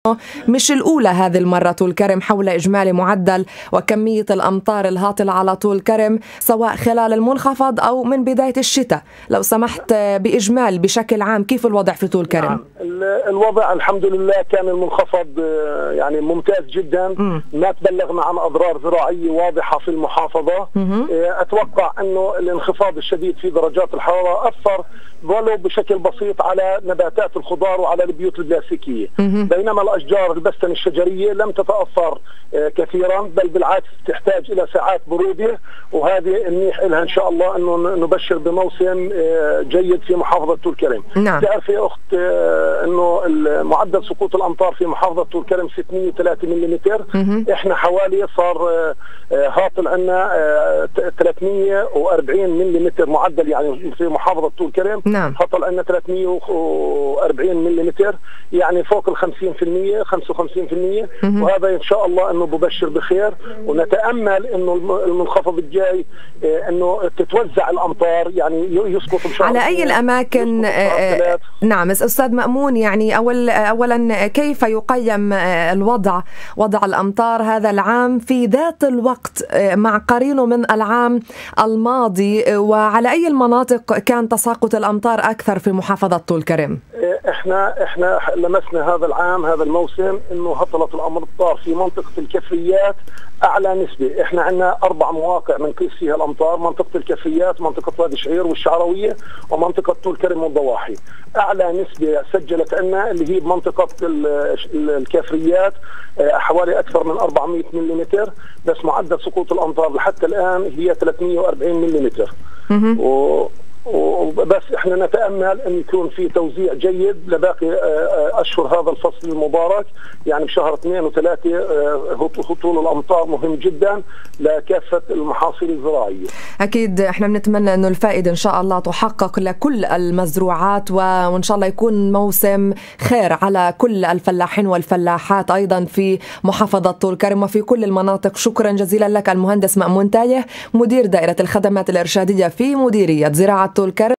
مش الأولى هذه المرة طول كرم حول إجمالي معدل وكمية الأمطار الهاطلة على طول كرم سواء خلال المنخفض أو من بداية الشتاء. لو سمحت بإجمال بشكل عام كيف الوضع في طول كرم؟ نعم. الوضع الحمد لله كان المنخفض يعني ممتاز جدا. ما تبلغنا عن أضرار زراعية واضحة في المحافظة. أتوقع أنه الانخفاض الشديد في درجات الحرارة أثر ولو بشكل بسيط على نباتات الخضار وعلى البيوت البلاستيكية، بينما الأشجار البستن الشجرية لم تتأثر كثيرا، بل بالعكس تحتاج إلى ساعات برودة، وهذه منيح لها إن شاء الله أنه نبشر بموسم جيد في محافظة طول كرم. نعم. تعرف يا أخت أنه معدل سقوط الأمطار في محافظة طول كرم 603 ملم. إحنا حوالي صار هاطل عنا 340 ملم معدل، يعني في محافظة طول كرم نعم. هطل عنا 340 ملم، يعني فوق ال 50% 55%. وهذا إن شاء الله أنه ببشر بخير، ونتأمل أنه المنخفض الجاي أنه تتوزع الأمطار، يعني يسقط بشهر على أي الأماكن. نعم أستاذ مأمون، يعني أولا كيف يقيم وضع الأمطار هذا العام في ذات الوقت مع قرينه من العام الماضي، وعلى أي المناطق كان تساقط الأمطار أكثر في محافظة طول كرم؟ احنا لمسنا هذا العام هذا الموسم انه هطلت الامطار في منطقه الكفريات اعلى نسبه. احنا عندنا 4 مواقع بنقيس فيها الامطار: منطقه الكفريات، منطقه وادي شعير والشعراويه، ومنطقه طول كرم والضواحي. اعلى نسبه سجلت عندنا اللي هي بمنطقه الكفريات حوالي اكثر من 400 ملم، بس معدل سقوط الامطار حتى الان هي 340 ملم. وبس احنا نتأمل ان يكون في توزيع جيد لباقي اشهر هذا الفصل المبارك، يعني بشهر 2 و3 هطول الامطار مهم جدا لكافة المحاصيل الزراعية. اكيد احنا بنتمنى انه الفائدة ان شاء الله تحقق لكل المزروعات، وان شاء الله يكون موسم خير على كل الفلاحين والفلاحات ايضا في محافظة طول كرم وفي كل المناطق. شكرا جزيلا لك المهندس مأمون تايه، مدير دائرة الخدمات الإرشادية في مديرية زراعة طول كرم.